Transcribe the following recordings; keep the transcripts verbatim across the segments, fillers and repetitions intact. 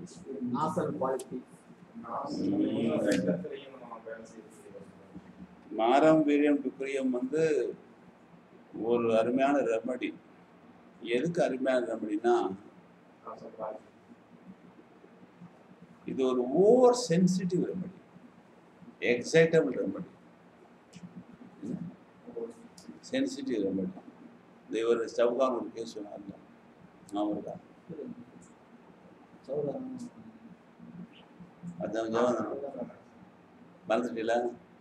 nasal quality. Maram வீரியம் விக்ரியம் வந்து ஒரு அருமையான ரெமடி. எதுக்கு அருமையான ரெமடினா, இது ஒரு over sensitive remedy, excitable remedy, sensitive remedy. இந்த இவர் சவுகான் ஒரு கேஸ் சொன்னாங்க, அவருக்கா அதான் ஜவஹர் மறந்துட்டீங்களா?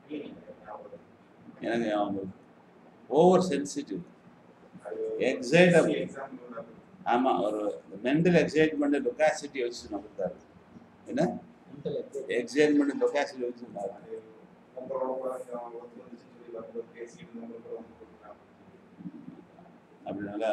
எனக்கு ஞாபகம். Over sensitive, excitable. ஆமாம், ஒரு மென்டல் எக்ஸைட்மெண்ட் லொக்காசிட்டி வச்சு கொடுத்தாரு. என்ன எக்ஸைட்மெண்ட் லொக்காசிட்டி வச்சு சொன்னாரு. அப்படினால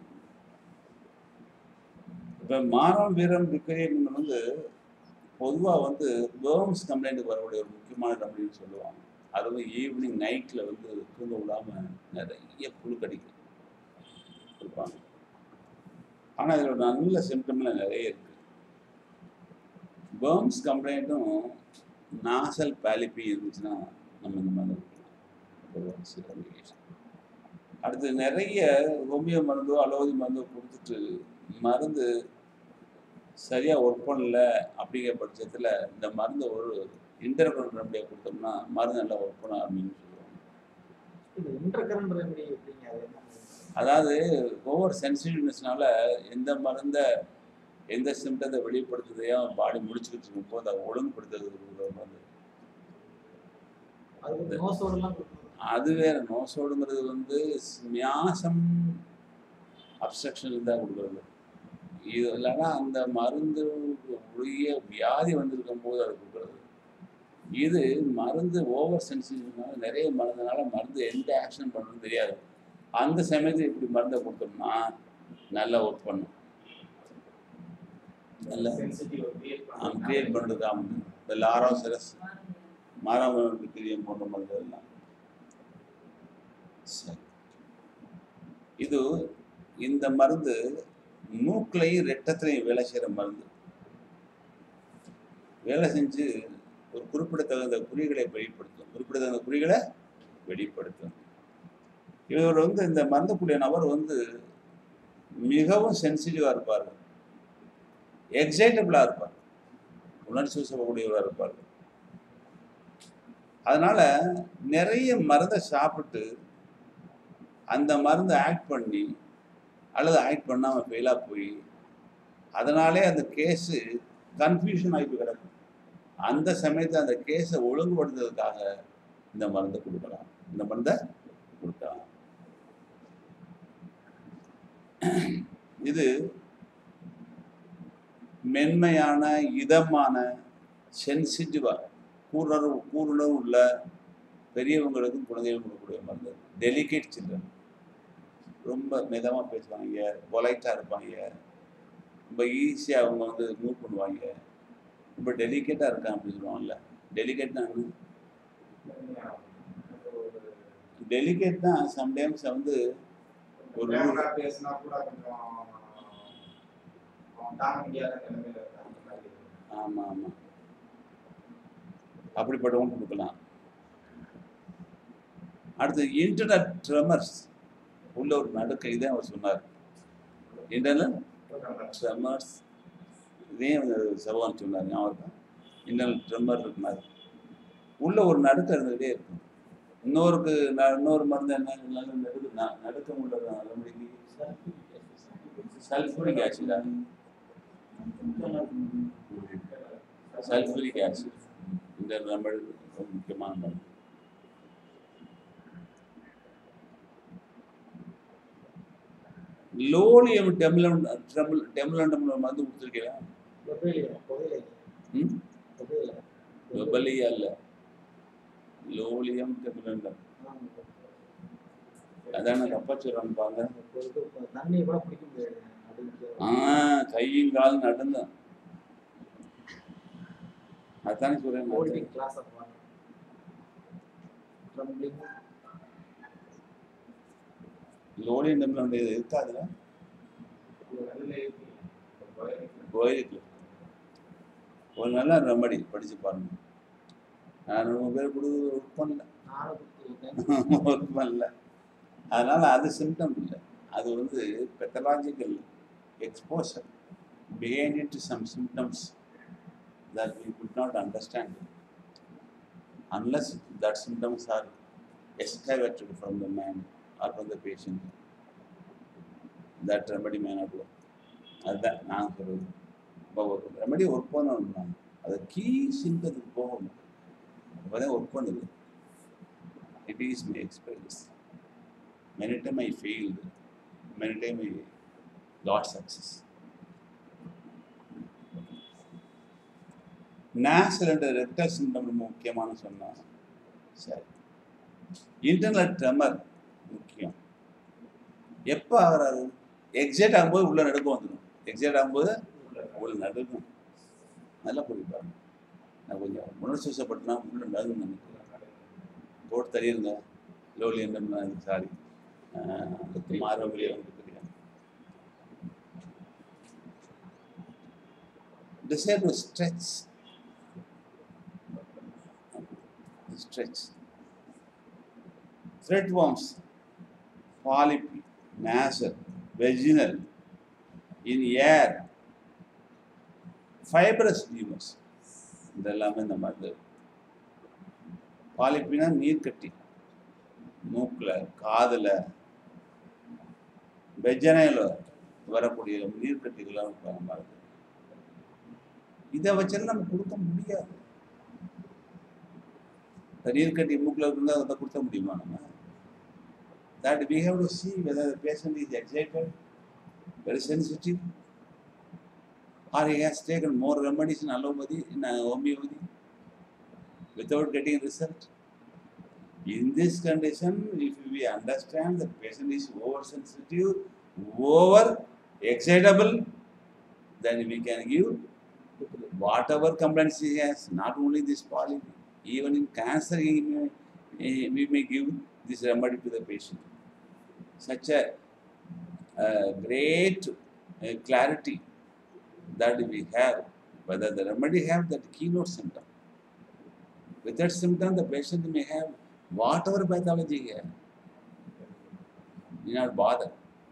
இப்போ மாரம் வீரம் விக்ரியம் வந்து பொதுவாக வந்து பேர்ம்ஸ் கம்ப்ளைண்ட்டுக்கு வரக்கூடிய ஒரு முக்கியமான ரெமடின்னு சொல்லுவாங்க. அது வந்து ஈவினிங் நைட்டில் வந்து தூங்க விடாமல் நிறைய புழு கடிக்கும் கொடுப்பாங்க. ஆனால் இதில் நல்ல சிம்டம்லாம் நிறைய இருக்குது. பேர்ம்ஸ் கம்ப்ளைண்ட்டும் நாசல் பாலிப்பி இருந்துச்சுன்னா நம்ம இந்த மாதிரி இருக்கலாம். அடுத்து நிறைய ஹோமியோ மருந்தோ அலோபதி மருந்தோ கொடுத்துட்டு மருந்து சரியாக ஒர்க் பண்ணல அப்படிங்கிற பட்சத்தில் இந்த மருந்து ஒரு இன்டர்கரண்ட் ரெமடியாக கொடுத்தோம்னா மருந்து நல்லா ஒர்க் பண்ண ஆரம்பின்னு சொல்லுவாங்க. அதாவது ஓவர் சென்சிட்டிவ்னஸ்னால எந்த மருந்தை எந்த சிம்டத்தை வெளிப்படுத்துதையோ பாடி முடிச்சுக்கிட்டு இருக்கும்போது அதை ஒழுங்குபடுத்துறதுக்கு மருந்து. அது வேற. நோசோடுங்கிறது வந்து மியாசம் அப்ஸ்ட்ரக்ஷன் இருந்தால் கொடுக்குறது. இது இல்லைன்னா அந்த மருந்து உரிய வியாதி வந்திருக்கும் போது அதை கொடுக்குறது. இது மருந்து ஓவர் சென்சிட்டிவ்னால நிறைய மருந்துனால மருந்து எந்த ஆக்ஷன் பண்ணுறதுன்னு தெரியாது. அந்த சமயத்தில் இப்படி மருந்தை கொடுத்தோம்னா நல்லா ஒர்க் பண்ணும். நல்ல கிரியேட் பண்ணுறது ஆகும். இந்த லாரோசரஸ் மாராமருக்கு கிரியம் போன்ற மருந்து எல்லாம் சரி. இது இந்த மருந்து மூக்களையும் ரெட்டத்திலையும் வேலை செய்கிற மருந்து. வேலை செஞ்சு ஒரு குறிப்பிடத்தகுந்த குறிகளை வெளிப்படுத்தும். குறிப்பிடத்தகுந்த குறிகளை வெளிப்படுத்தும். இவர் வந்து இந்த மருந்தக்கூடிய நபர் வந்து மிகவும் சென்சிட்டிவாக இருப்பார், எக்ஸைட்டபிளாக இருப்பார், உணர்ச்சி வசப்படக்கூடியவராக இருப்பார். அதனால நிறைய மருந்தை சாப்பிட்டு அந்த மருந்தை ஆக்ட் பண்ணி அல்லது ஆக்ட் பண்ணாமல் ஃபெயிலாக போய் அதனாலே அந்த கேஸு கன்ஃபியூஷன் ஆகி கிடக்கும். அந்த சமயத்தில் அந்த கேஸை ஒழுங்குபடுத்துறதுக்காக இந்த மருந்தை கொடுக்கலாம். இந்த மருந்தை கொடுக்கலாம். இது மென்மையான இதமான சென்சிட்டிவாக கூருணர்வு கூருணர்வு உள்ள பெரியவங்களுக்கும் குழந்தைகளுக்கும் கொடுக்கக்கூடிய மருந்து. டெலிகேட் சில்ட்ரன் ரொம்ப மிதமாக பேசுவாங்க, பொலைட்டாக இருப்பாங்க, ரொம்ப ஈஸியாக அவங்க வந்து மூவ் பண்ணுவாங்க, ரொம்ப டெலிகேட்டாக இருக்காங்க அப்படின்னு சொல்லுவாங்கல்ல. டெலிகேட்னா டெலிகேட்னா சம்டைம்ஸ் வந்து ஒரு ஆமாம் ஆமாம் அப்படிப்பட்டவங்க கொடுக்கலாம். அடுத்து இன்டர்னல் ட்ரெமர்ஸ் உள்ள ஒரு நடுக்க, இதே அவர் சொன்னார். இன்டர்னல் ட்ரெமர்ஸ் இதையும் சவான் சொன்னார். ஞாபகம் இன்டர்னல் ட்ரெமர் இருக்குனார். உள்ள ஒரு நடுக்க இருந்துகிட்டே இருக்கும். இன்னொருக்கு இன்னொரு மருந்து என்ன நடுக்கு நடுக்கம் உள்ள ரெமடிக்கு சல்ஃபூரிக் ஆசிடா சல்ஃபூரிக் ஆசிட் இந்த ரெமடி ரொம்ப முக்கியமான மருந்து. லோலியம் டெம்லம் ட்ரபிள் டெம்லண்டம் மருந்து கொடுத்துருக்கீங்களா? ம் வெபலியா இல்லை, லோலியம் டெம்லண்டம். அதான கப்பாச்சுரம் பாங்க. ஆ கையும் கால் நடுந்தான். அதானே சொல்றேன். லோலியம் டெம்லண்டம் இருக்காதுல கோயிலுக்கு. ஒரு நல்ல ரெமடி படித்து பாருங்க. நான் ரொம்ப பேர் கொடுத்து ஒர்க் பண்ணல ஒர்க் பண்ணல அதனால் அது சிம்டம் இல்லை. அது வந்து pathological exposure behind it some symptoms that we could not understand unless that symptoms are excavated from the man or from the patient. That remedy may not work. அதுதான் நான் சொல்கிறது. இப்போ ஒரு ரெமடி ஒர்க் பண்ணணும்னா அது கீ சிம்டத்துக்கு போகணும். அப்போ தான் ஒர்க் பண்ணுது. It is my experience. Many time I failed. Many time I got success. Nasal என்ற ரெக்டல் சிம்டம் ரொம்ப முக்கியமான சொன்னாங்க. சரி, இன்டர்னல் ட்ரெமர் முக்கியம். எப்போ ஆகிறாரு? எக்ஸைட் ஆகும்போது உள்ள நடுக்கம் வந்துடும். எக்ஸைட் ஆகும்போது உள்ள நடுக்கும். நல்லா புரிப்பாங்க. நான் கொஞ்சம் உணர்ச்சி வசப்பட்டுனா உள்ள நடுங்க நினைக்கிறேன். போட்டு தரியுங்க லோலி என்ன சாரி மாறவில்லை உங்களுக்கு தெரியும். Desire to stretch. Stretch. Threadworms, polypi, nasal, vaginal, in air, fibrous tumors. இதெல்லாமே இந்த மாதிரி. பாலிப்பினா நீர் கட்டி மூக்கில், காதில், வெஜனையில் வரக்கூடிய நீர்க்கட்டிகளாக வருது. இதை வச்சு நம்ம கொடுக்க முடியாது. நீர்க்கட்டி மூக்கில் இருந்தால் அதை கொடுக்க முடியுமா நம்ம? That we have to see whether the patient is excited, very sensitive, or he has taken more remedies in allopathy, in homeopathy, without getting result. In this condition, if we understand the patient is oversensitive, over excitable, then we can give whatever complaints he has, not only this polyp, even in cancer, he may, we may give this remedy to the patient. Such a, a great uh, clarity that we have, whether the remedy have that keynote symptom. With that symptom, the patient may have whatever pathology he has. Do not bother.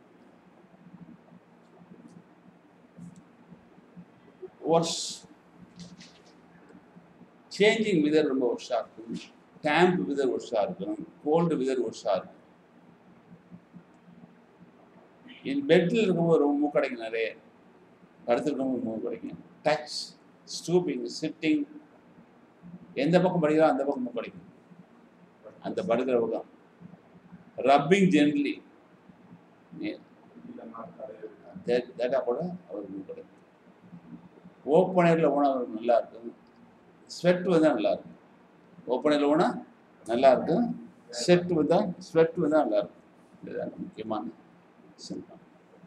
Worse. Changing weather ரொம்ப வருஷா இருக்கும். Damp weather வருஷா இருக்கும். Gold weather வருஷா இருக்கும். என் பெட்டில் இருக்கும்போது ரொம்ப மூக்கு கிடைக்கும். நிறைய படுத்துருக்கும்போது மூக்கு கிடைக்கும். டச், ஸ்டூப்பிங், சிட்டிங், எந்த பக்கம் படிக்கிறோம் அந்த பக்கம் மூக்கு கிடைக்கும். அந்த படுக்கிற பக்கம் ரப்பிங் ஜென்ட்லி கேட்டால் கூட அவருக்கு மூக்கு கிடைக்கும். ஓப்பன் ஏரில் போனால் அவருக்கு நல்லா இருக்கும். ஸ்வெட் வந்தால் நல்லா இருக்கும். ஓப்பன் ஏரில் போனால் நல்லா இருக்கும். ஸ்வெட் வந்தால் ஸ்வெட் வந்தால் நல்லா இருக்கும். இதுதான் முக்கியமான சிம்டம்.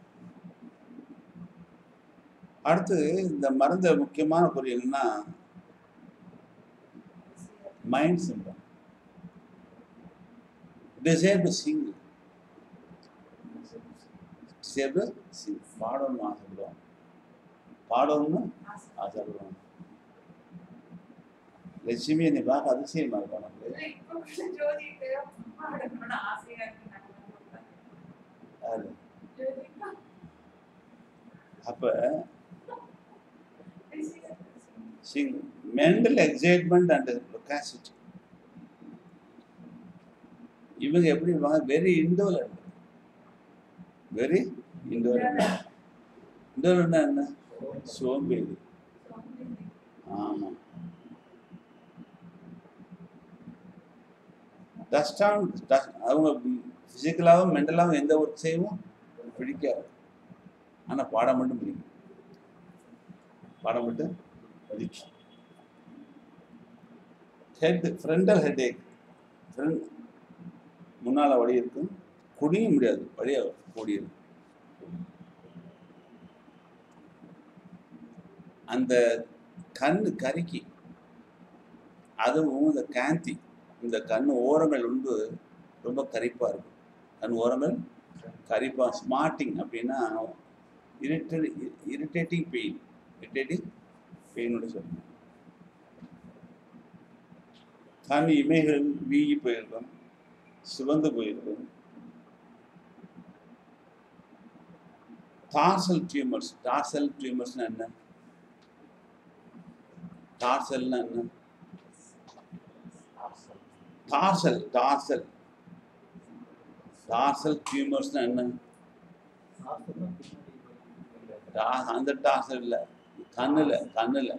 அடுத்து இந்த மருந்து முக்கியமான பொருள் என்னன்னா mind symptom. Desire to sing. Desire to sing. பாடணும்னு ஆசைப்படுவாங்க. பாடணும்னு ஆசைப்படுவாங்க. லட்சுமி என்னை பார்க்க அதிசயமா இருக்கும். அப்ப மென்டல் எக்ஸைட்மெண்ட் அண்ட் லொகாசிட்டி இவங்க எப்படி இருப்பாங்க? Very indolent. Very indolent. இண்டோலண்ட்னா என்ன? சோம்பேறி. ஆமா. டஸ்டான் அவங்க ஃபிசிக்கலாகவும் மென்டலாகவும் எந்த ஒர்க் செய்யவும் பிடிக்காது. ஆனால் பாடம் மட்டும் பிடிக்கும். பாடம் மட்டும் பிடிக்கும். Head frontal headache. Front முன்னால் வழி இருக்கும். குடிய முடியாது. வழிய ஓடிடும். அந்த கண் கருக்கி அதுவும் இந்த காந்தி இந்த கண் ஓரங்கள் வந்து ரொம்ப கரிப்பாக இருக்கும். கண் ஓரங்கள் கரிப்பாக ஸ்மார்ட்டிங் அப்படின்னா இரிட்டே இரிட்டேட்டிங் பெயின். இரிட்டேட்டிங் பெயினோட சொல்லுங்க. கண் இமைகள் வீங்கி போயிருக்கும், சிவந்து போயிருக்கும். Dorsal tumours. டார்சல் டியூமர்ஸ்னா என்ன? டார்சல்னா என்ன? டார்சல் டார்சல் டார்சல் டியூமர்ஸ்னா என்ன? அந்த டார்சல் இல்லை, கண்ணுல கண்ணுல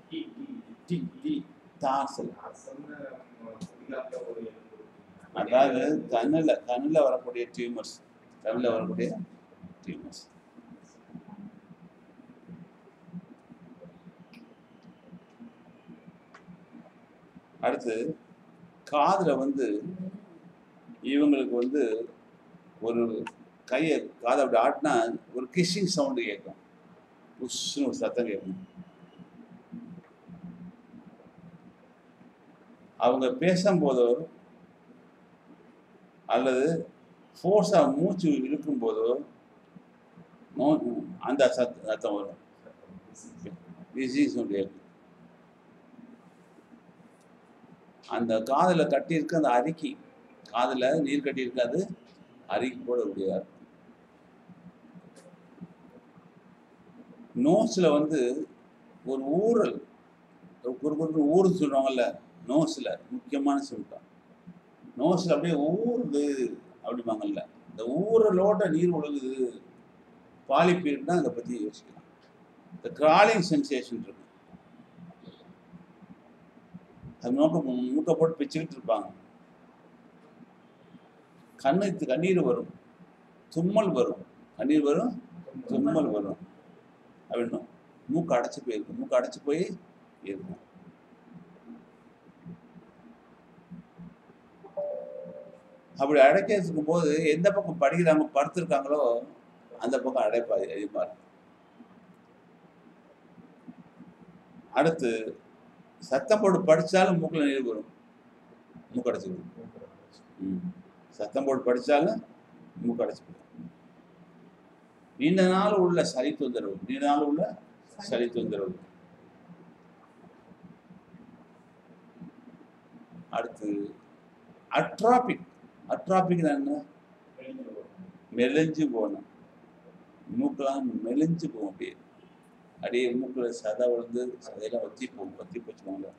டார்சல். அதாவது கண்ணுல கண்ணுல வரக்கூடிய டியூமர்ஸ், கண்ணுல வரக்கூடிய டியூமர்ஸ். அடுத்து காதுல வந்து இவங்களுக்கு வந்து ஒரு கையை காதை அப்படி ஆட்டினா ஒரு கிஷிங் சவுண்டு கேட்கும், புஷ்னு ஒரு சத்தம் கேட்கும். அவங்க பேசும்போதோ அல்லது ஃபோர்ஸா மூச்சு இழுக்கும் போதோ அந்த சத் சத்தம் வரும், கிஷிங் சவுண்டு கேட்கும். அந்த காதுல கட்டி இருக்க அந்த அரிக்கி, காதுல நீர் கட்டி இருக்காது, அரிக்கி போட முடியாது. நோஸ்ல வந்து ஒரு ஊறல், ஒரு ஊறுன்னு சொல்லுவாங்கல்ல, நோஸ்ல முக்கியமான சிம்டம். நோஸ்ல அப்படியே ஊறுது அப்படிம்பாங்கல்ல, இந்த ஊறலோட நீர் ஒழுகுது, பாலிப்பீர்னா அதை பத்தி யோசிக்கலாம். இந்த கிராலிங் சென்சேஷன் இருக்கு, அது நோக்க மூட்டை போட்டு பிச்சுக்கிட்டு இருப்பாங்க. கண்ணு கண்ணீர் வரும், தும்மல் வரும், கண்ணீர் வரும், தும்மல் வரும் அப்படின்னும். மூக்கு அடைச்சு போயிருக்கும், மூக்கு அடைச்சு போய் இருக்கும். அப்படி அடைக்க இருக்கும் போது எந்த பக்கம் படிக்கிறாங்க படுத்திருக்காங்களோ அந்த பக்கம் அடைப்பு அதிகமா இருக்கும். அடுத்து சத்தம் போட்டு படிச்சாலும் மூக்குல நீர் வரும், மூக்கு அடைச்சுக்கணும். ம் சத்தம் போட்டு படிச்சாலும் மூக்கு அடைச்சுக்கணும். நீண்ட நாள் உள்ள சளி தொந்தரவு, நீண்ட நாள் உள்ள சளி தொந்தரவு. அடுத்து அட்ராபிக். அட்ராபிக் என்ன? மெலிஞ்சு போகணும், மூக்கெல்லாம் மெலிஞ்சு போகும், அப்படியே அப்படியே மூக்குல சதை விழுந்து சதையெல்லாம் வத்தி போகும், வத்தி போச்சுவாங்க.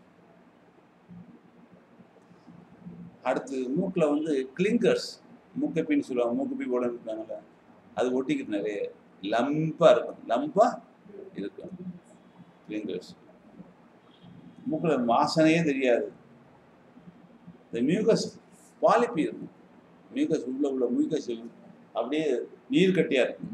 அடுத்து மூக்குல வந்து கிளிங்கர்ஸ், மூக்கப்பின்னு சொல்லுவாங்க, மூக்கப்பி போட இருக்காங்கல்ல, அது ஒட்டிக்கிட்டு நிறைய லம்பா இருக்கும், லம்பா இருக்கும் கிளிங்கர்ஸ். மூக்குல வாசனையே தெரியாது. இந்த மியூகஸ் பாலிப்பி இருக்கும், மியூகஸ் உள்ள உள்ள மியூகஸ் அப்படியே நீர் கட்டியா இருக்கும்.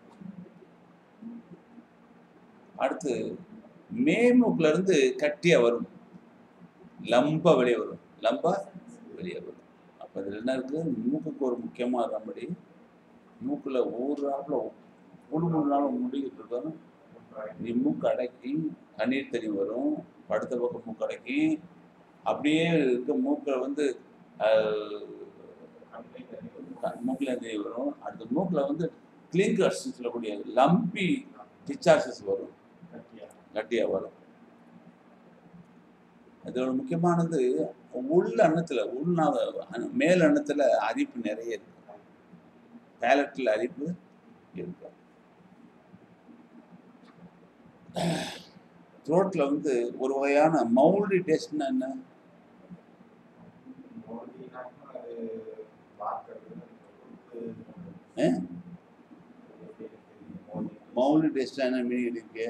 அடுத்து மேமூக்குல இருந்து கட்டியா வரும், லம்பா வெளியே வரும், லம்பா வெளியே வரும். அப்ப இதுல என்ன இருக்கு? மூக்குக்கு ஒரு முக்கியமான ரெமடி. மூக்குல ஊறாப்புல முழு முழு நாளும் முடிக்கிட்டு இருக்கோம், நீ மூக்கு அடக்கி கண்ணீர் தண்ணி வரும், படுத்த பக்கம் மூக்கு அடக்கி அப்படியே இருக்க மூக்கை வந்து மூக்குல தண்ணி வரும். அடுத்த மூக்குல வந்து கிளிங்கர்ஸ் சொல்லக்கூடிய லம்பி டிச்சார்ஜஸ் வரும், கட்டியா வரும். இதோட முக்கியமானது உள் அன்னத்துல, உள் மேல் அன்னத்துல அரிப்பு நிறைய இருக்கு, பேலட்ல அரிப்பு இருக்கு. த்ரோட்ல வந்து ஒரு வகையான மவுல்டி டேஸ்ட்னா என்ன? மவுல்டி டேஸ்ட் என்ன மீனிங் இருக்கு?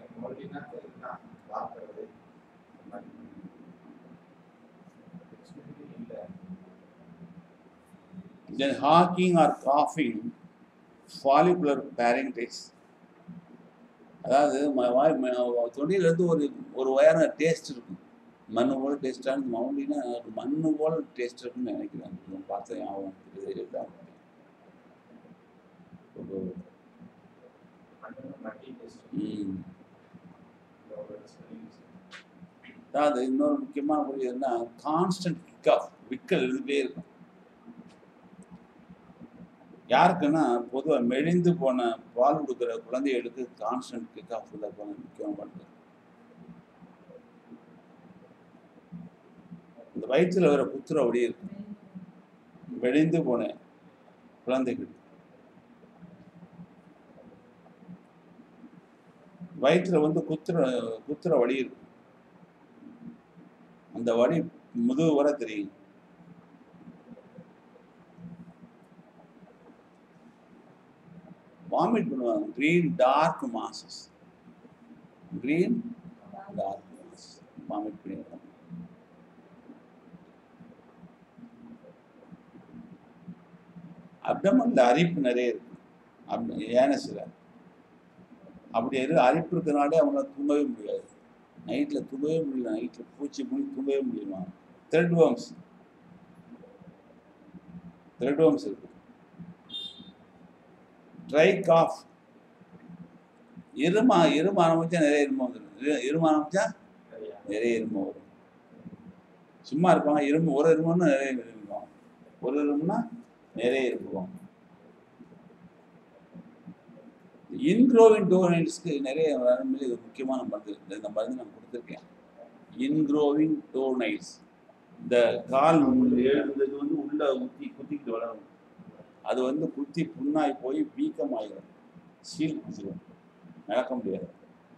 Then hawking or coughing, follicular pharyngitis. அதாவது தொண்டியில இருந்து ஒரு ஒரு வகையான டேஸ்ட் இருக்கும், மண்ணு போல டேஸ்டான மவுண்டினா மண்ணு போல டேஸ்ட் இருக்குன்னு நினைக்கிறேன், பார்த்தேன் ஆகும். அதாவது இன்னொரு முக்கியமான பொருள் என்ன? கான்ஸ்டன்ட் கிக் ஆஃப், விக்கல் இருந்துட்டே இருக்கும். யாருக்குன்னா பொதுவாக மெலிந்து போன பால் கொடுக்குற குழந்தைகளுக்கு கான்ஸ்டன்ட் கிக் ஆஃப் தான் முக்கியமானது. வயிற்றுல வர குத்துற வழி இருக்கு, வெடிந்து போனேன் குழந்தைகள் வயிற்றுல வந்து குத்துற குத்துற வழி இருக்கு, அந்த வழி முதுகு வர தெரியும். வாமிட் பண்ணுவாங்க. Green dark masses, green dark masses vomit பண்ணிடுவாங்க. அப்டமன்ல அரிப்பு நிறைய இருக்கு, ஏனஸ்ல அப்படி இருக்கு. அரிப்பு இருக்கிறனாலே அவங்களால தூங்கவே முடியாது, நைட்ல தூங்கவே முடியல, நைட்ல பூச்சி மூடி தூங்கவே முடியுமா. த்ரெட் வார்ம்ஸ் த்ரெட் வார்ம்ஸ் இருக்கு. ட்ரை காஃப், இருமா இரும ஆரம்பிச்சா நிறைய இரும வந்துடும். இரும ஆரம்பிச்சா நிறைய இரும வரும். சும்மா இருப்பாங்க, இரும்பு ஒரு இருமுன்னா நிறைய இருப்பாங்க, ஒரு இருமுன்னா நிறைய இருப்பாங்க. இன்க்ரோவிங் டோனைல்ஸ்க்கு நிறைய இது முக்கியமான மருந்து, இந்த மருந்து நான் கொடுத்துருக்கேன். இன்க்ரோவிங் டோனைல்ஸ், இந்த கால் எழுந்தது வந்து உள்ள குத்தி குத்திக்கிட்டு வளரும், அது வந்து குத்தி புண்ணாய் போய் வீக்கம் ஆகிடும், சீல் குத்திடும், நடக்க முடியாது.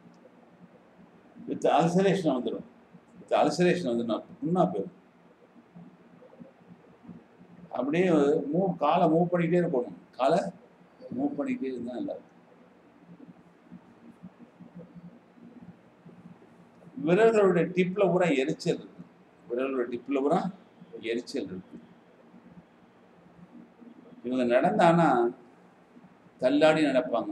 வித் அல்சரேஷன் வந்துடும், வித் அல்சரேஷன் வந்து நான் புண்ணா போயிடும். அப்படியே மூவ் காலை மூவ் பண்ணிக்கிட்டே இருக்கணும், காலை மூவ் பண்ணிக்கிட்டே இருந்தால் நல்லா இருக்கும். விரல்களுடைய டிப்ல பூரா எரிச்சல் இருக்கு, விரல்களுடைய டிப்ல பூரா எரிச்சல் இருக்கு. இவங்க நடந்தானா தள்ளாடி நடப்பாங்க.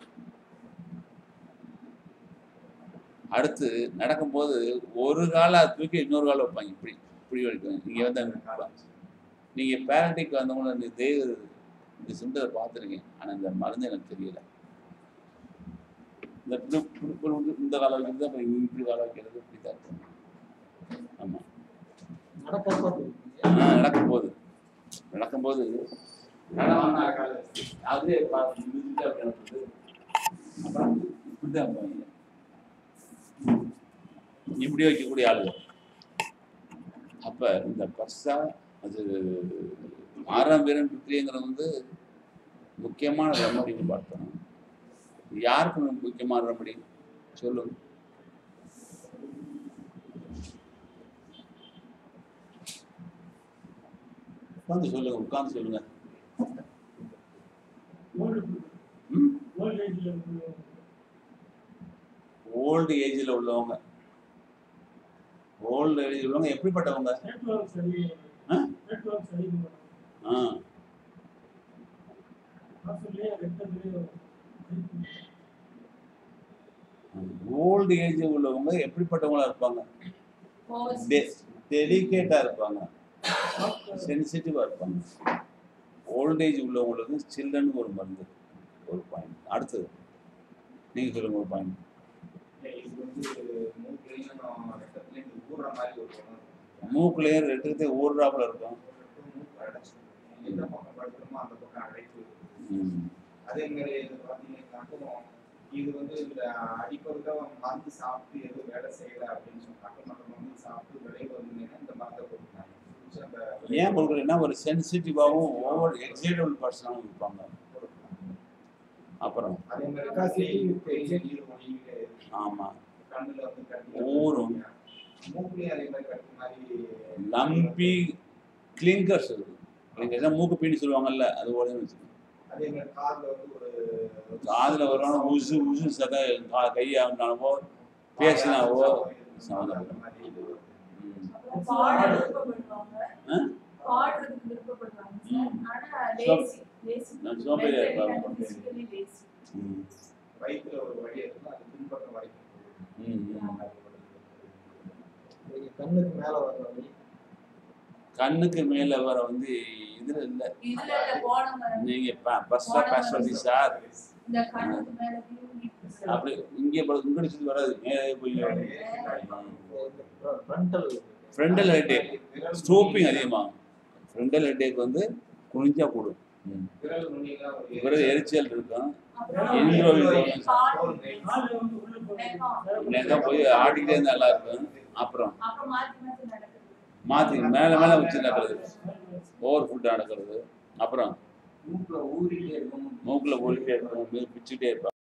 அடுத்து நடக்கும்போது ஒரு காலை தூக்கி இன்னொரு காலை வைப்பாங்க, இப்படி இப்படி வைப்பாங்க. நீங்க வந்து நீங்க பேரண்டிக் வந்தவங்கள இந்த இந்த சிம்டத்தை பார்த்துருக்கீங்க, ஆனா இந்த மருந்து எனக்கு தெரியல. இந்த இந்த கால வைக்கிறது அப்புறம் இப்படி கால வைக்கிறது இப்படி தான் இருக்கும். ஆமா, நடக்கும்போது நடக்கும்போது அதே அப்புறம் இப்படிதான் இப்படி வைக்கக்கூடிய ஆளுகள். அப்ப இந்த பர்சா அது ஆறாம் வீரன் புத்திரிங்கிறது வந்து முக்கியமான ரெமடின்னு பார்த்தோம். யாருக்கு முக்கியமான ரெமடி சொல்லுங்க? உட்காந்து சொல்லுங்க, உட்காந்து சொல்லுங்க. ஓல்டு ஏஜ்ல உள்ளவங்க, ஓல்டு ஏஜ் உள்ளவங்க எப்படிப்பட்டவங்க? ஓல்டு ஏஜ் உள்ளவங்க எப்படிப்பட்டவங்களா இருப்பாங்க? டெலிகேட்டா இருப்பாங்க, சென்சிட்டிவா இருப்பாங்க. ஓல்டேஜ் உள்ளவங்களுக்கு சில்ட்ரன் ஒரு மருந்து, ஒரு பாயிண்ட். அடுத்தது நீங்க சொல்லுங்க ஒரு பாயிண்ட். மூக்குலயும் ரெட்டத்தை ஊர்றாப்புல இருக்கும். அதே மாதிரி இது வந்து இந்த அடிப்படையில மருந்து சாப்பிட்டு எதுவும் வேலை செய்யல அப்படின்னு சொன்னாங்க. மற்ற மருந்து சாப்பிட்டு விளைவு வந்து இந்த மருந்தை கொடுத்தாங்க. ஏன் கொடுக்குறேன்னா ஒரு சென்சிட்டிவாகவும் ஓவர் எக்ஸைட்டபிள் பர்சனாகவும் இருப்பாங்க. அப்புறம் அதே மாதிரி ஆமா கண்ணுல வந்து ஊரும் மூக்குலயும் அதே மாதிரி கட்டு மாதிரி லம்பி கிளிங்கர்ஸ் இருக்கு. கிளிங்கர்ஸ் மூக்கு பீனி சொல்லுவாங்கல்ல, அது ஓடவே வச்சுக்கணும். அதே மாதிரி காதுல வந்து ஒரு காதுல வரணும் உசு உசு சதை கையானாவோ பேசினாவோ சோம்பேறியா இருப்பாங்க. வயிற்றுல ஒரு வழி இருக்கு, அது பின்பற்ற வரைக்கும் கண்ணுக்கு மேல வர வழி, கண்ணுக்கு மேல வர வந்து இதுல இல்ல. நீங்க பஸ்ஸா பாஸ் பண்ணி சார் அப்படி இங்கே உங்கடி சுத்தி வராது, மேலே போய் ஃப்ரண்டல் ஹெட்டேக், ஸ்டோப்பிங் அதிகமாகும். ஃப்ரண்டல் ஹெட்டேக் வந்து குனிஞ்சா கூடும், விரல் எரிச்சல் இருக்கும். போய் ஆடிக்கிட்டே இருந்தா நல்லா இருக்கும். அப்புறம் மாற்றி மேலே மேலே வச்சு நடக்கிறது, ஓவர் ஃபுட் நடக்கிறது, அப்புறம் மூக்குல ஊறிட்டே இருக்கும். மூக்கில் ஊறிட்டே இருக்கும், பிச்சுட்டே இருப்பாங்க.